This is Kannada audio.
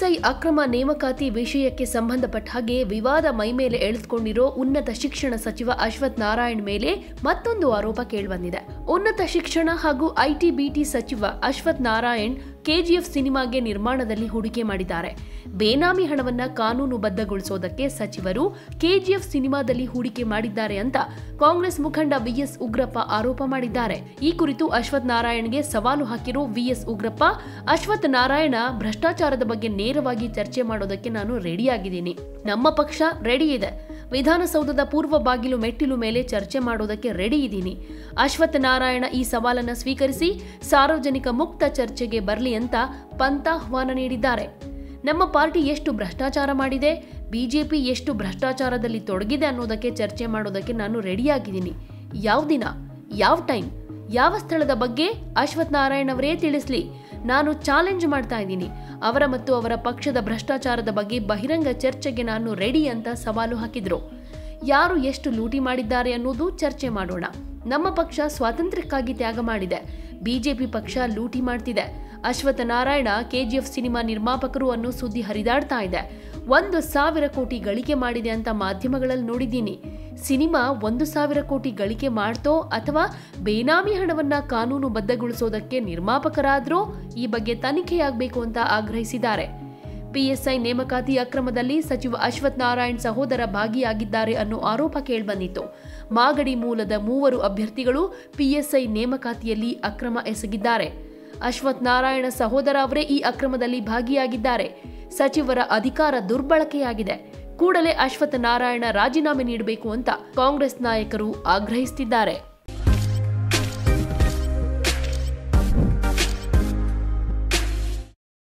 ಪಿಎಸ್ಐ ಅಕ್ರಮ ನೇಮಕಾತಿ ವಿಷಯಕ್ಕೆ ಸಂಬಂಧಪಟ್ಟ ಹಾಗೆ ವಿವಾದ ಮೈಮೇಲೆ ಎಳೆದುಕೊಂಡಿರೋ ಉನ್ನತ ಶಿಕ್ಷಣ ಸಚಿವ ಅಶ್ವಥ್ ನಾರಾಯಣ್ ಮೇಲೆ ಮತ್ತೊಂದು ಆರೋಪ ಕೇಳಿಬಂದಿದೆ. ಉನ್ನತ ಶಿಕ್ಷಣ ಹಾಗೂ ಐಟಿ-ಬಿಟಿ ಸಚಿವ ಅಶ್ವಥ್ ನಾರಾಯಣ್ ಕೆಜಿಎಫ್ ಸಿನಿಮಾಗೆ ನಿರ್ಮಾಣದಲ್ಲಿ ಹೂಡಿಕೆ ಮಾಡಿದ್ದಾರೆ. ಬೇನಾಮಿ ಹಣವನ್ನ ಕಾನೂನುಬದ್ಧಗೊಳಿಸೋದಕ್ಕೆ ಸಚಿವರು ಕೆಜಿಎಫ್ ಸಿನಿಮಾದಲ್ಲಿ ಹೂಡಿಕೆ ಮಾಡಿದ್ದಾರೆ ಅಂತ ಕಾಂಗ್ರೆಸ್ ಮುಖಂಡ ವಿಎಸ್ ಉಗ್ರಪ್ಪ ಆರೋಪ ಮಾಡಿದ್ದಾರೆ. ಈ ಕುರಿತು ಅಶ್ವಥ್ ನಾರಾಯಣ್ಗೆ ಸವಾಲು ಹಾಕಿರೋ ವಿಎಸ್ ಉಗ್ರಪ್ಪ, ಅಶ್ವಥ್ ನಾರಾಯಣ ಭ್ರಷ್ಟಾಚಾರದ ಬಗ್ಗೆ ನೇರವಾಗಿ ಚರ್ಚೆ ಮಾಡೋದಕ್ಕೆ ನಾನು ರೆಡಿಯಾಗಿದ್ದೀನಿ. ನಮ್ಮ ಪಕ್ಷ ರೆಡಿ ಇದೆ. ವಿಧಾನಸೌಧದ ಪೂರ್ವ ಬಾಗಿಲು ಮೆಟ್ಟಿಲು ಮೇಲೆ ಚರ್ಚೆ ಮಾಡೋದಕ್ಕೆ ರೆಡಿ ಇದ್ದೀನಿ. ಅಶ್ವಥ್ ನಾರಾಯಣ ಈ ಸವಾಲನ್ನು ಸ್ವೀಕರಿಸಿ ಸಾರ್ವಜನಿಕ ಮುಕ್ತ ಚರ್ಚೆಗೆ ಬರಲಿ ಅಂತ ಪಂಥಾಹ್ವಾನ ನೀಡಿದ್ದಾರೆ. ನಮ್ಮ ಪಾರ್ಟಿ ಎಷ್ಟು ಭ್ರಷ್ಟಾಚಾರ ಮಾಡಿದೆ, ಬಿಜೆಪಿ ಎಷ್ಟು ಭ್ರಷ್ಟಾಚಾರದಲ್ಲಿ ತೊಡಗಿದೆ ಅನ್ನೋದಕ್ಕೆ ಚರ್ಚೆ ಮಾಡೋದಕ್ಕೆ ನಾನು ರೆಡಿಯಾಗಿದ್ದೀನಿ. ಯಾವ ದಿನ, ಯಾವ ಟೈಮ್, ಯಾವ ಸ್ಥಳದ ಬಗ್ಗೆ ಅಶ್ವಥ್ ನಾರಾಯಣ್ ಅವರೇ ತಿಳಿಸ್ಲಿ. ನಾನು ಚಾಲೆಂಜ್ ಮಾಡ್ತಾ ಇದ್ದೀನಿ. ಅವರ ಮತ್ತು ಅವರ ಪಕ್ಷದ ಭ್ರಷ್ಟಾಚಾರದ ಬಗ್ಗೆ ಬಹಿರಂಗ ಚರ್ಚೆಗೆ ನಾನು ರೆಡಿ ಅಂತ ಸವಾಲು ಹಾಕಿದ್ರು. ಯಾರು ಎಷ್ಟು ಲೂಟಿ ಮಾಡಿದ್ದಾರೆ ಅನ್ನೋದು ಚರ್ಚೆ ಮಾಡೋಣ. ನಮ್ಮ ಪಕ್ಷ ಸ್ವಾತಂತ್ರ್ಯಕ್ಕಾಗಿ ತ್ಯಾಗ ಮಾಡಿದೆ. ಬಿಜೆಪಿ ಪಕ್ಷ ಲೂಟಿ ಮಾಡ್ತಿದೆ. ಅಶ್ವಥ್ ನಾರಾಯಣ ಕೆಜಿಎಫ್ ಸಿನಿಮಾ ನಿರ್ಮಾಪಕರು ಅನ್ನೋ ಸುದ್ದಿ ಹರಿದಾಡ್ತಾ ಇದೆ. 1,000 ಕೋಟಿ ಗಳಿಕೆ ಮಾಡಿದೆ ಅಂತ ಮಾಧ್ಯಮಗಳಲ್ಲಿ ನೋಡಿದ್ದೀನಿ. ಸಿನಿಮಾ 1,000 ಕೋಟಿ ಗಳಿಕೆ ಮಾಡ್ತೋ ಅಥವಾ ಬೇನಾಮಿ ಹಣವನ್ನ ಕಾನೂನುಬದ್ಧಗೊಳಿಸೋದಕ್ಕೆ ನಿರ್ಮಾಪಕರಾದ್ರೋ ಈ ಬಗ್ಗೆ ತನಿಖೆಯಾಗಬೇಕು ಅಂತ ಆಗ್ರಹಿಸಿದ್ದಾರೆ. ಪಿಎಸ್ಐ ನೇಮಕಾತಿ ಅಕ್ರಮದಲ್ಲಿ ಸಚಿವ ಅಶ್ವಥ್ ನಾರಾಯಣ್ ಸಹೋದರ ಭಾಗಿಯಾಗಿದ್ದಾರೆ ಅನ್ನೋ ಆರೋಪ ಕೇಳಿಬಂದಿತ್ತು. ಮಾಗಡಿ ಮೂಲದ 3 ಅಭ್ಯರ್ಥಿಗಳು ಪಿಎಸ್ಐ ನೇಮಕಾತಿಯಲ್ಲಿ ಅಕ್ರಮ ಎಸಗಿದ್ದಾರೆ. ಅಶ್ವಥ್ ನಾರಾಯಣ ಸಹೋದರ ಅವರೇ ಈ ಅಕ್ರಮದಲ್ಲಿ ಭಾಗಿಯಾಗಿದ್ದಾರೆ. ಸಚಿವರ ಅಧಿಕಾರ ದುರ್ಬಳಕೆಯಾಗಿದೆ. ಕೂಡಲೇ ಅಶ್ವಥ್ ನಾರಾಯಣ ರಾಜೀನಾಮೆ ನೀಡಬೇಕು ಅಂತ ಕಾಂಗ್ರೆಸ್ ನಾಯಕರು ಆಗ್ರಹಿಸುತ್ತಿದ್ದಾರೆ.